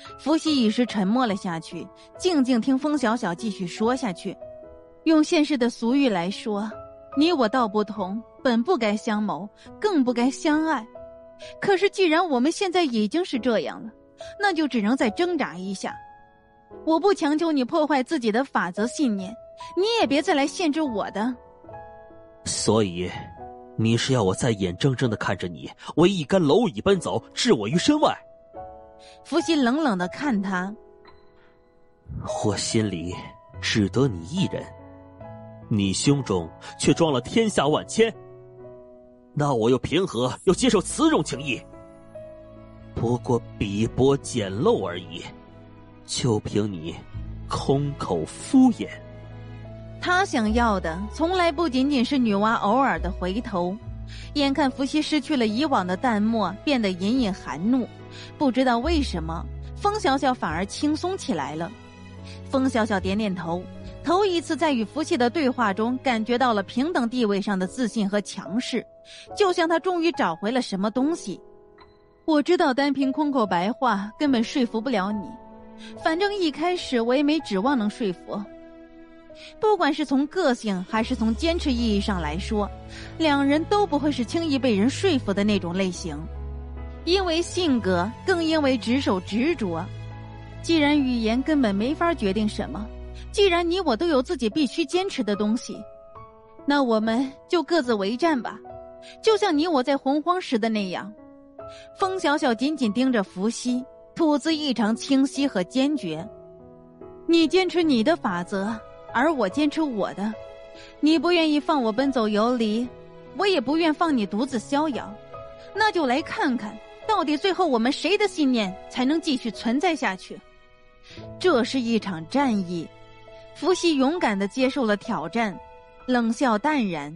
伏羲一时沉默了下去，静静听风小小继续说下去。用现世的俗语来说，你我道不同，本不该相谋，更不该相爱。可是既然我们现在已经是这样了，那就只能再挣扎一下。我不强求你破坏自己的法则信念，你也别再来限制我的。 所以你是要我再眼睁睁地看着你为一干蝼蚁奔走，置我于身外？ 伏羲冷冷地看他， 我心里只得你一人，你胸中却装了天下万千，那我又凭何要接受此种情谊？不过笔薄简陋而已，就凭你空口敷衍。 他想要的从来不仅仅是女娲偶尔的回头。眼看伏羲失去了以往的淡漠，变得隐隐含怒，不知道为什么风小小反而轻松起来了。风小小点点头，头一次在与伏羲的对话中感觉到了平等地位上的自信和强势，就像他终于找回了什么东西。我知道单凭空口白话根本说服不了你，反正一开始我也没指望能说服。不管是从个性还是从坚持意义上来说，两人都不会是轻易被人说服的那种类型，因为性格，更因为执守执着。既然语言根本没法决定什么，既然你我都有自己必须坚持的东西，那我们就各自为战吧，就像你我在洪荒时的那样。风小小紧紧盯着伏羲，吐字异常清晰和坚决。你坚持你的法则，而我坚持我的。你不愿意放我奔走游离，我也不愿放你独自逍遥。那就来看看，到底最后我们谁的信念才能继续存在下去。这是一场战役。伏羲勇敢地接受了挑战，冷笑淡然。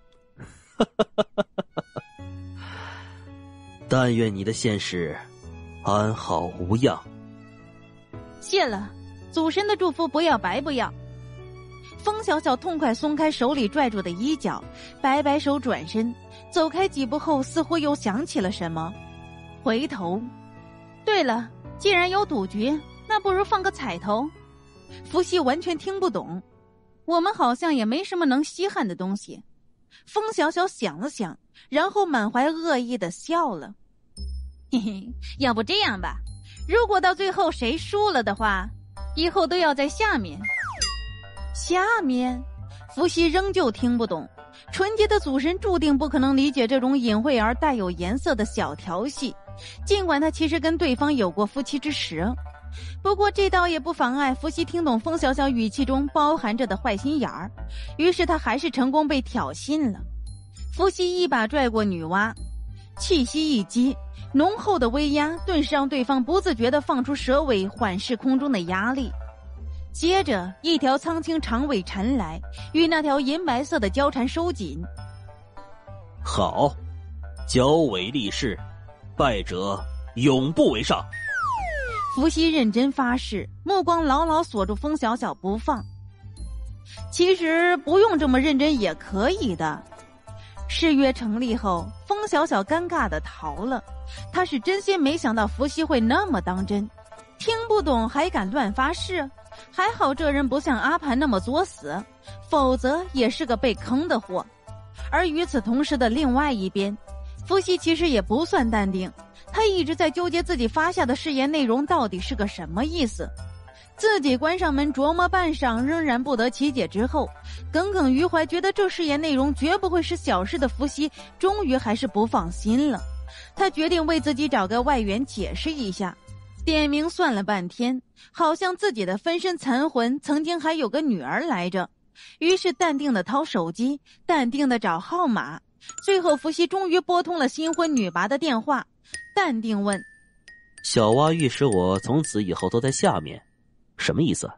但愿你的现世安好无恙。 谢了，祖神的祝福不要白不要。风小小痛快松开手里拽住的衣角，摆摆手转身，走开几步后似乎又想起了什么，回头。对了，既然有赌局，那不如放个彩头。伏羲完全听不懂，我们好像也没什么能稀罕的东西。风小小想了想，然后满怀恶意地笑了。嘿嘿，要不这样吧，如果到最后谁输了的话，以后都要在下面。下面？伏羲仍旧听不懂，纯洁的祖神注定不可能理解这种隐晦而带有颜色的小调戏，尽管他其实跟对方有过夫妻之实。不过这倒也不妨碍伏羲听懂风小小语气中包含着的坏心眼儿，于是他还是成功被挑衅了。伏羲一把拽过女娲，气息一激，浓厚的威压顿时让对方不自觉地放出蛇尾，缓释空中的压力。接着一条苍青长尾缠来，与那条银白色的交缠收紧。 好，交尾立誓，败者永不为上。 伏羲认真发誓，目光牢牢锁住风小小不放。其实不用这么认真也可以的。誓约成立后，风小小尴尬地逃了。他是真心没想到伏羲会那么当真，听不懂还敢乱发誓。还好这人不像阿盘那么作死，否则也是个被坑的货。而与此同时的另外一边，伏羲其实也不算淡定，他一直在纠结自己发下的誓言内容到底是个什么意思。自己关上门琢磨半晌仍然不得其解之后，耿耿于怀觉得这誓言内容绝不会是小事的伏羲终于还是不放心了。他决定为自己找个外援解释一下，点名算了半天，好像自己的分身残魂曾经还有个女儿来着。于是淡定地掏手机，淡定地找号码。最后伏羲终于拨通了新婚女拔的电话，淡定问： 小蛙预示我从此以后都在下面，什么意思？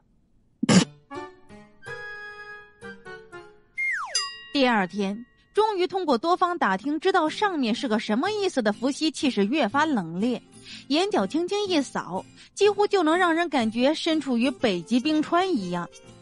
第二天，终于通过多方打听知道上面是个什么意思的伏羲气势越发冷冽，眼角轻轻一扫，几乎就能让人感觉身处于北极冰川一样。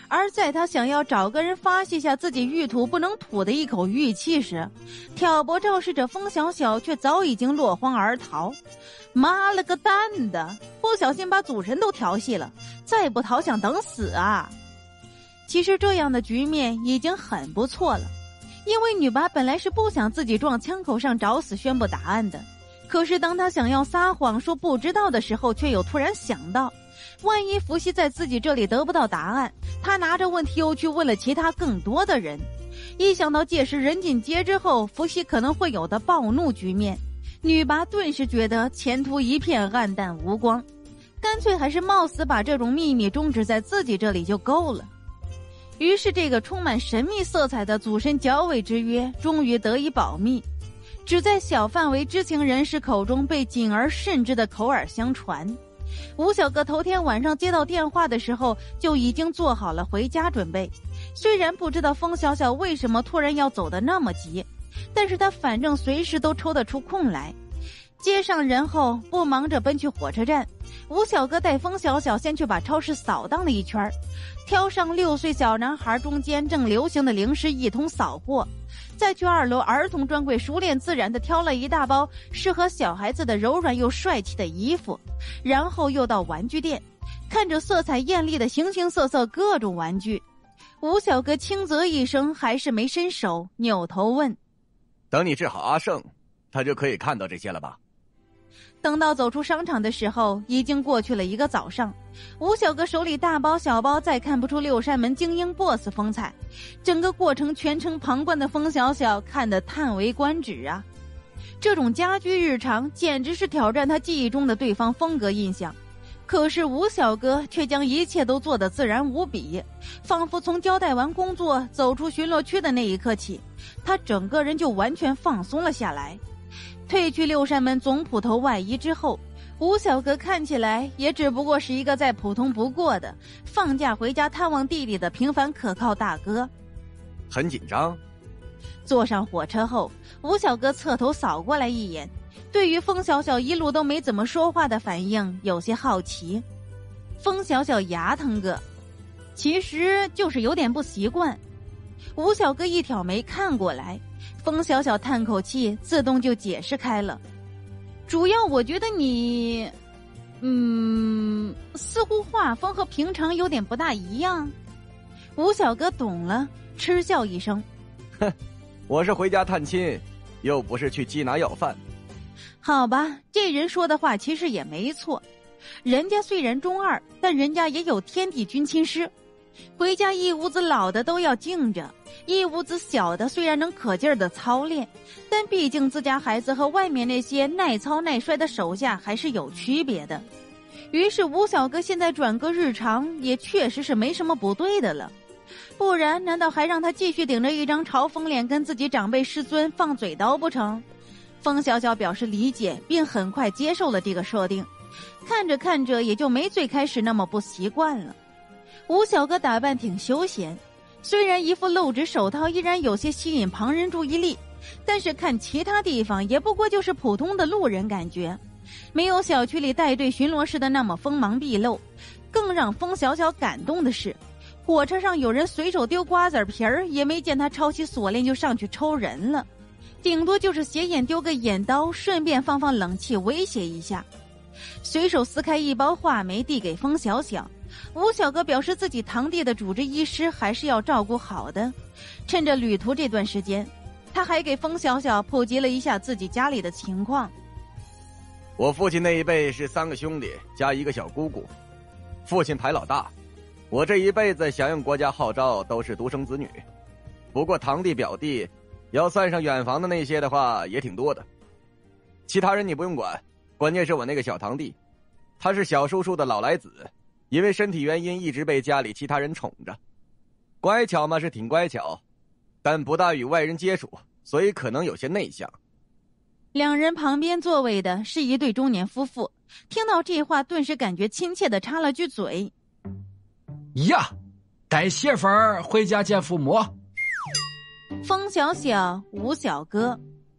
而在他想要找个人发泄下自己欲吐不能吐的一口欲气时，挑拨肇事者风小小却早已经落荒而逃。妈了个蛋的，不小心把祖神都调戏了，再不逃想等死啊！其实这样的局面已经很不错了，因为女拔本来是不想自己撞枪口上找死宣布答案的，可是当她想要撒谎说不知道的时候，却又突然想到，万一伏羲在自己这里得不到答案，他拿着问题又去问了其他更多的人，一想到届时人尽皆知后伏羲可能会有的暴怒局面，女拔顿时觉得前途一片暗淡无光，干脆还是冒死把这种秘密终止在自己这里就够了。于是这个充满神秘色彩的祖神交尾之约终于得以保密，只在小范围知情人士口中被谨而慎之的口耳相传。吴小哥头天晚上接到电话的时候就已经做好了回家准备，虽然不知道风小小为什么突然要走得那么急，但是他反正随时都抽得出空来。接上人后不忙着奔去火车站，吴小哥带风小小先去把超市扫荡了一圈，挑上6岁小男孩中间正流行的零食一通扫货，再去2楼儿童专柜熟练自然地挑了一大包适合小孩子的柔软又帅气的衣服，然后又到玩具店，看着色彩艳丽的形形色色各种玩具，吴小哥轻啧一声，还是没伸手，扭头问： 等你治好阿胜，他就可以看到这些了吧？ 等到走出商场的时候，已经过去了1个早上。吴小哥手里大包小包，再看不出六扇门精英 boss 风采，整个过程全程旁观的风小小看得叹为观止啊！这种家居日常简直是挑战他记忆中的对方风格印象。可是吴小哥却将一切都做得自然无比，仿佛从交代完工作走出巡逻区的那一刻起，他整个人就完全放松了下来。褪去六扇门总捕头外衣之后，吴小哥看起来也只不过是一个再普通不过的放假回家探望弟弟的平凡可靠大哥。 很紧张。 坐上火车后，吴小哥侧头扫过来一眼，对于风小小一路都没怎么说话的反应有些好奇。风小小牙疼个，其实就是有点不习惯。吴小哥一挑眉看过来，风小小叹口气，自动就解释开了。主要我觉得你，似乎画风和平常有点不大一样。吴小哥懂了，嗤笑一声： 哼，我是回家探亲，又不是去缉拿要犯。 好吧，这人说的话其实也没错，人家虽然中二，但人家也有天地君亲师。回家一屋子老的都要敬着，一屋子小的虽然能可劲儿的操练，但毕竟自家孩子和外面那些耐操耐摔的手下还是有区别的。于是吴小哥现在转个日常也确实是没什么不对的了，不然难道还让他继续顶着一张嘲讽脸跟自己长辈师尊放嘴刀不成？风小小表示理解，并很快接受了这个设定，看着看着也就没最开始那么不习惯了。吴小哥打扮挺休闲，虽然一副露指手套依然有些吸引旁人注意力，但是看其他地方也不过就是普通的路人感觉，没有小区里带队巡逻时的那么锋芒毕露。更让风小小感动的是，火车上有人随手丢瓜子皮儿，也没见他抄起锁链就上去抽人了，顶多就是斜眼丢个眼刀，顺便放冷气威胁一下。随手撕开一包话梅递给风小小，吴小哥表示自己堂弟的主治医师还是要照顾好的。趁着旅途这段时间，他还给风小小普及了一下自己家里的情况。 我父亲那一辈是3个兄弟加1个小姑姑，父亲排老大，我这一辈子响应国家号召都是独生子女，不过堂弟表弟要算上远房的那些的话也挺多的。其他人你不用管，关键是我那个小堂弟，他是小叔叔的老来子，因为身体原因一直被家里其他人宠着。乖巧嘛是挺乖巧，但不大与外人接触，所以可能有些内向。 两人旁边座位的是一对中年夫妇，听到这话顿时感觉亲切地插了句嘴： 呀，带媳妇儿回家见父母。 风小小，吴小哥。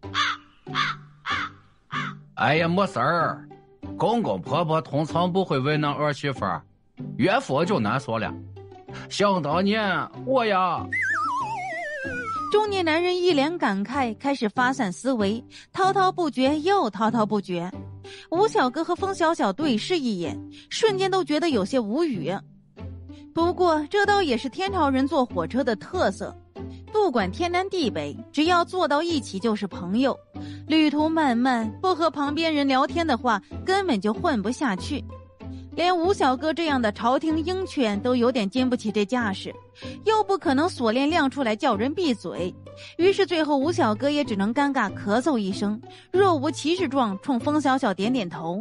哎呀，没事儿，公公婆婆通常不会为难儿媳妇儿，岳父就难说了。 想当年我呀。 中年男人一脸感慨，开始发散思维，滔滔不绝又滔滔不绝。吴小哥和风小小对视一眼，瞬间都觉得有些无语。不过这倒也是天朝人坐火车的特色，不管天南地北，只要坐到一起就是朋友。旅途漫漫，不和旁边人聊天的话，根本就混不下去。连吴小哥这样的朝廷鹰犬都有点经不起这架势，又不可能锁链亮出来叫人闭嘴，于是最后吴小哥也只能尴尬咳嗽一声，若无其事状冲风小小点点头。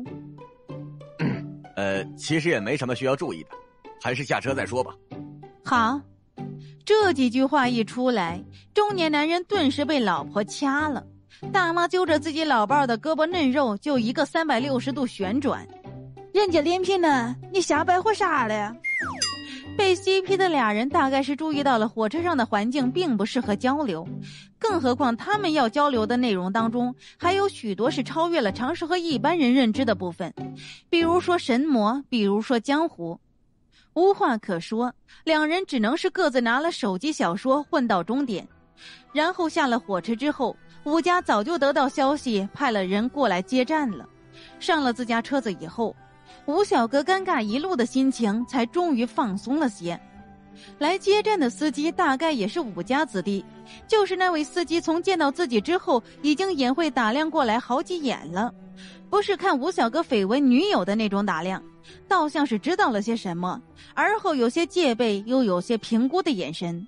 其实也没什么需要注意的，还是下车再说吧。 好，这几句话一出来，中年男人顿时被老婆掐了。大妈揪着自己老伴的胳膊嫩肉，就一个360度旋转。人家临平呢，你瞎白活啥了呀？被 CP 的俩人大概是注意到了火车上的环境并不适合交流，更何况他们要交流的内容当中还有许多是超越了常识和一般人认知的部分，比如说神魔，比如说江湖。无话可说，两人只能是各自拿了手机小说混到终点。然后下了火车之后，吴家早就得到消息，派了人过来接站了。上了自家车子以后，吴小哥尴尬一路的心情才终于放松了些。来接站的司机大概也是武家子弟，就是那位司机从见到自己之后已经眼会打量过来好几眼了，不是看吴小哥绯闻女友的那种打量，倒像是知道了些什么，而后有些戒备又有些评估的眼神。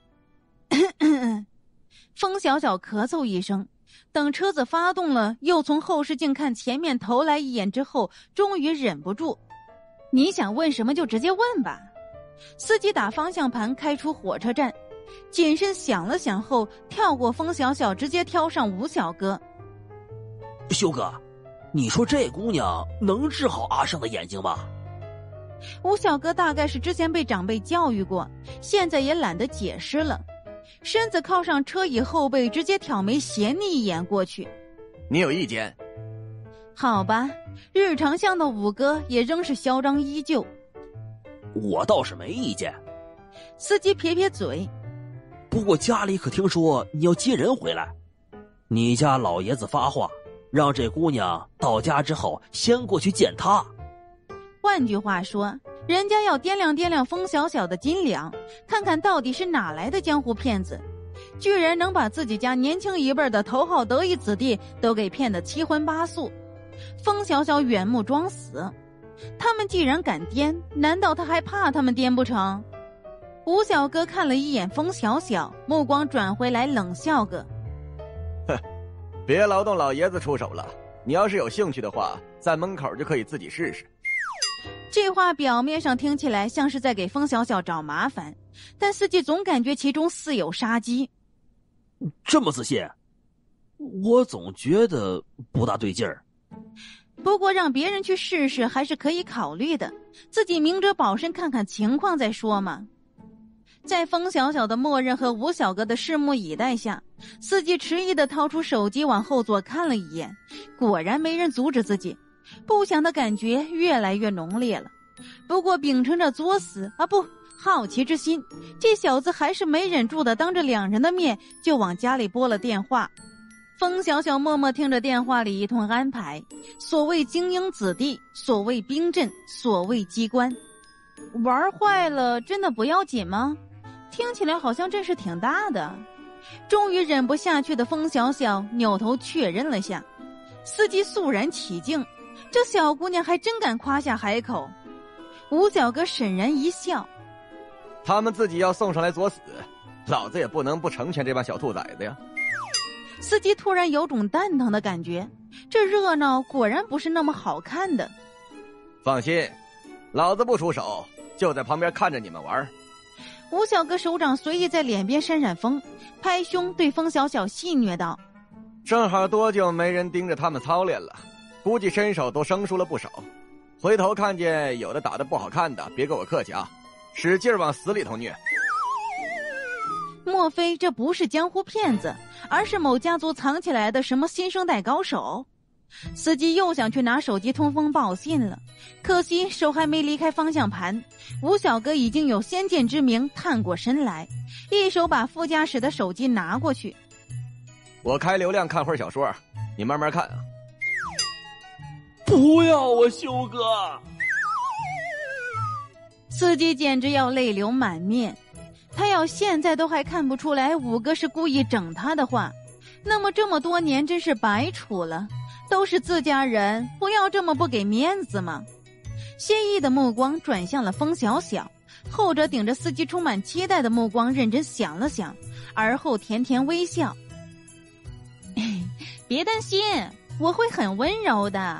风小小咳嗽一声，等车子发动了，又从后视镜看前面投来一眼之后，终于忍不住，你想问什么就直接问吧。司机打方向盘开出火车站，谨慎想了想后，跳过风小小，直接挑上吴小哥。 修哥，你说这姑娘能治好阿胜的眼睛吗？ 吴小哥大概是之前被长辈教育过，现在也懒得解释了，身子靠上车椅后背，直接挑眉斜睨一眼过去。 你有意见？ 好吧，日常向的五哥也仍是嚣张依旧。 我倒是没意见。 司机撇撇嘴， 不过家里可听说你要接人回来，你家老爷子发话，让这姑娘到家之后先过去见他。 换句话说，人家要掂量掂量风小小的斤两，看看到底是哪来的江湖骗子，居然能把自己家年轻一辈的头号得意子弟都给骗得七荤八素。风小小远目装死，他们既然敢颠，难道他还怕他们颠不成？吴小哥看了一眼风小小，目光转回来冷笑个： 哼，别劳动老爷子出手了，你要是有兴趣的话，在门口就可以自己试试。 这话表面上听起来像是在给风小小找麻烦，但司机总感觉其中似有杀机。 这么自信？我总觉得不大对劲儿。 不过让别人去试试还是可以考虑的，自己明哲保身看看情况再说嘛。在风小小的默认和吴小哥的拭目以待下，司机迟疑地掏出手机往后座看了一眼，果然没人阻止自己。不祥的感觉越来越浓烈了，不过秉承着作死好奇之心，这小子还是没忍住的当着两人的面就往家里拨了电话。风小小默默听着电话里一通安排，所谓精英子弟，所谓兵阵，所谓机关，玩坏了真的不要紧吗？听起来好像真是挺大的。终于忍不下去的风小小扭头确认了下，司机肃然起敬，这小姑娘还真敢夸下海口。吴小哥沈然一笑， 他们自己要送上来作死，老子也不能不成全这帮小兔崽子呀。 司机突然有种蛋疼的感觉，这热闹果然不是那么好看的。 放心，老子不出手，就在旁边看着你们玩。 吴小哥手掌随意在脸边扇扇风，拍胸对风小小戏谑道： 正好多久没人盯着他们操练了，估计身手都生疏了不少。回头看见有的打得不好看的，别跟我客气啊，使劲往死里头虐。 莫非这不是江湖骗子，而是某家族藏起来的什么新生代高手？ 司机又想去拿手机通风报信了，可惜手还没离开方向盘，吴小哥已经有先见之明，探过身来，一手把副驾驶的手机拿过去。 我开流量看会儿小说，你慢慢看啊。 不要啊，修哥！ 司机简直要泪流满面，他要现在都还看不出来五哥是故意整他的话，那么这么多年真是白处了。都是自家人，不要这么不给面子嘛。谢意的目光转向了风小小，后者顶着司机充满期待的目光认真想了想，而后甜甜微笑。别担心，我会很温柔的。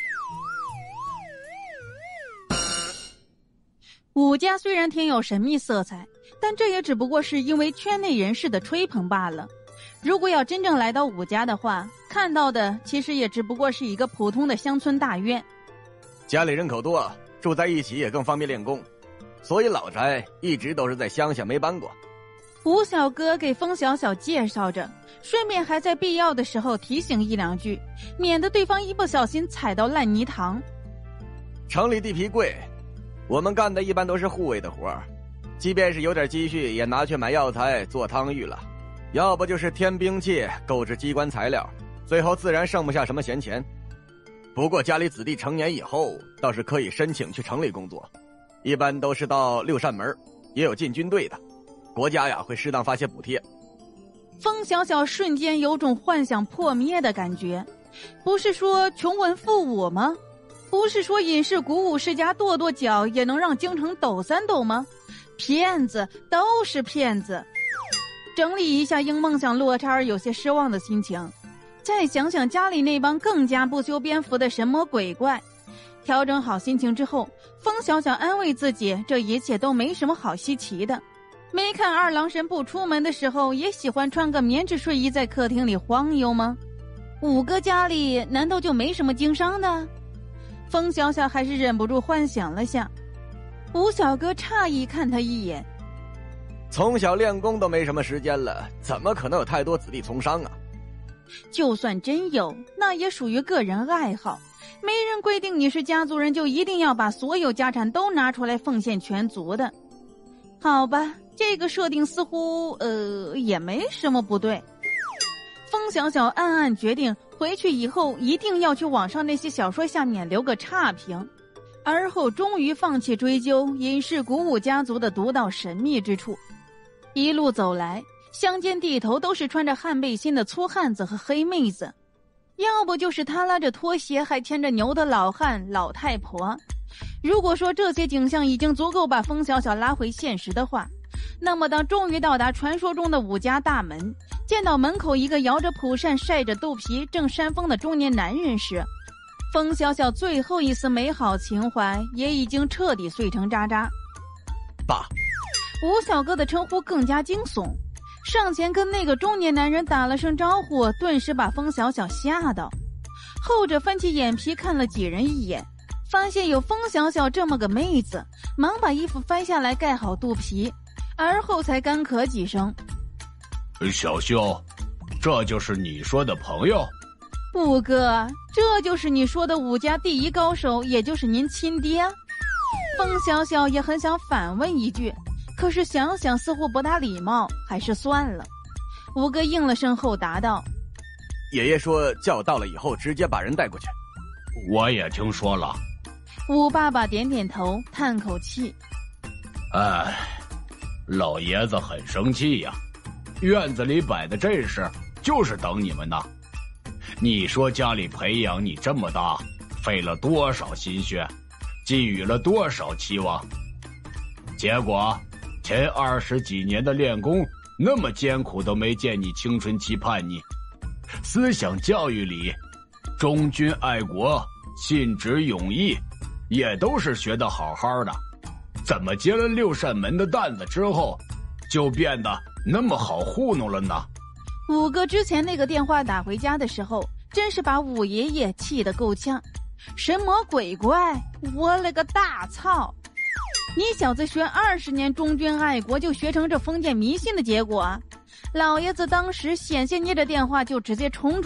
武家虽然挺有神秘色彩，但这也只不过是因为圈内人士的吹捧罢了。如果要真正来到武家的话，看到的其实也只不过是一个普通的乡村大院。 家里人口多，住在一起也更方便练功，所以老宅一直都是在乡下没搬过。 吴小哥给风小小介绍着，顺便还在必要的时候提醒一两句，免得对方一不小心踩到烂泥塘。 城里地皮贵，我们干的一般都是护卫的活儿，即便是有点积蓄也拿去买药材做汤浴了，要不就是添兵器购置机关材料，最后自然剩不下什么闲钱。不过家里子弟成年以后倒是可以申请去城里工作，一般都是到6扇门，也有进军队的，国家呀会适当发些补贴。 风小小瞬间有种幻想破灭的感觉，不是说穷文富武吗？不是说隐世鼓舞世家跺跺脚也能让京城抖三抖吗？骗子，都是骗子。整理一下因梦想落差而有些失望的心情，再想想家里那帮更加不修边幅的神魔鬼怪，调整好心情之后，风小小安慰自己，这一切都没什么好稀奇的。没看二郎神不出门的时候也喜欢穿个棉质睡衣在客厅里晃悠吗？五哥家里难道就没什么经商的？风小小还是忍不住幻想了下。吴小哥诧异看他一眼， 从小练功都没什么时间了，怎么可能有太多子弟从商啊？ 就算真有，那也属于个人爱好，没人规定你是家族人就一定要把所有家产都拿出来奉献全族的。好吧，这个设定似乎也没什么不对。风小小暗暗决定回去以后一定要去网上那些小说下面留个差评，而后终于放弃追究隐世鼓舞家族的独到神秘之处。一路走来，乡间地头都是穿着汗背心的粗汉子和黑妹子，要不就是他拉着拖鞋还牵着牛的老汉老太婆。如果说这些景象已经足够把风小小拉回现实的话，那么当终于到达传说中的武家大门，见到门口一个摇着蒲扇晒着肚皮正扇风的中年男人时，风小小最后一丝美好情怀也已经彻底碎成渣渣。 爸， 吴小哥的称呼更加惊悚，上前跟那个中年男人打了声招呼，顿时把风小小吓到。后者翻起眼皮看了几人一眼，发现有风小小这么个妹子，忙把衣服翻下来盖好肚皮，而后才干咳几声。 小兄，这就是你说的朋友？ 五哥，这就是你说的武家第一高手，也就是您亲爹？风小小也很想反问一句，可是想想似乎不大礼貌，还是算了。五哥应了声后答道： 爷爷说叫我到了以后直接把人带过去。 我也听说了。 吴爸爸点点头，叹口气： 哎，老爷子很生气呀，院子里摆的阵势就是等你们呢。你说家里培养你这么大，费了多少心血，寄予了多少期望，结果前20几年的练功那么艰苦都没见你青春期叛逆，思想教育里忠君爱国信直勇义也都是学得好好的，怎么接了6扇门的担子之后就变得那么好糊弄了呢？ 五哥之前那个电话打回家的时候，真是把五爷爷气得够呛。神魔鬼怪，我了个大操！你小子学20年忠君爱国，就学成这封建迷信的结果啊！老爷子当时险些捏着电话就直接冲出去，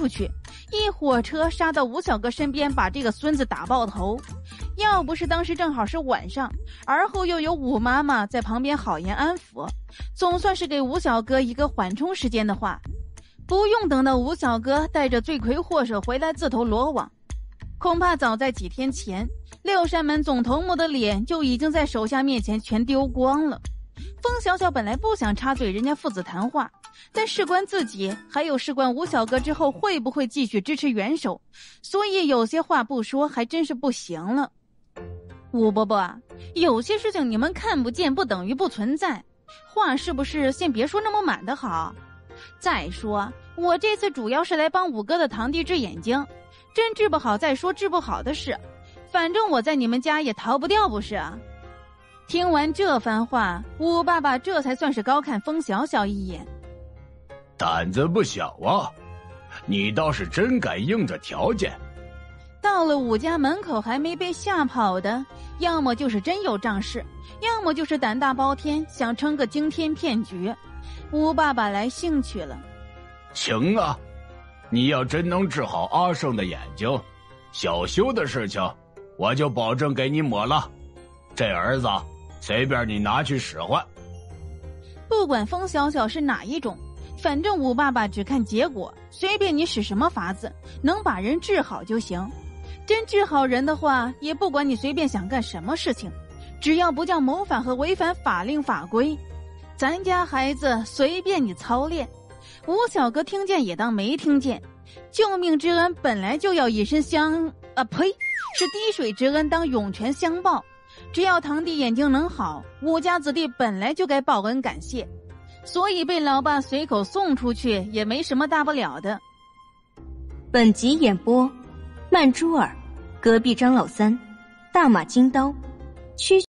一火车杀到吴小哥身边，把这个孙子打爆头。要不是当时正好是晚上，而后又有武妈妈在旁边好言安抚，总算是给吴小哥一个缓冲时间的话，不用等到吴小哥带着罪魁祸首回来自投罗网，恐怕早在几天前，六扇门总头目的脸就已经在手下面前全丢光了。风小小本来不想插嘴人家父子谈话，但事关自己，还有事关吴小哥之后会不会继续支持元首，所以有些话不说还真是不行了。吴伯伯，有些事情你们看不见不等于不存在，话是不是先别说那么满的好？再说我这次主要是来帮五哥的堂弟治眼睛，真治不好再说治不好的事，反正我在你们家也逃不掉不是啊。听完这番话，吴爸爸这才算是高看风小小一眼。 胆子不小啊，你倒是真敢应着条件。 到了武家门口还没被吓跑的，要么就是真有仗势，要么就是胆大包天，想撑个惊天骗局。吴爸爸来兴趣了。 行啊，你要真能治好阿胜的眼睛，小修的事情我就保证给你抹了。这儿子随便你拿去使唤。 不管风小小是哪一种，反正吴爸爸只看结果，随便你使什么法子，能把人治好就行。真治好人的话，也不管你随便想干什么事情，只要不叫谋反和违反法令法规，咱家孩子随便你操练。吴小哥听见也当没听见，救命之恩本来就要以身相是滴水之恩当涌泉相报。只要堂弟眼睛能好，吴家子弟本来就该报恩感谢，所以被老爸随口送出去也没什么大不了的。 本集演播：曼珠儿、隔壁张老三、大马金刀、区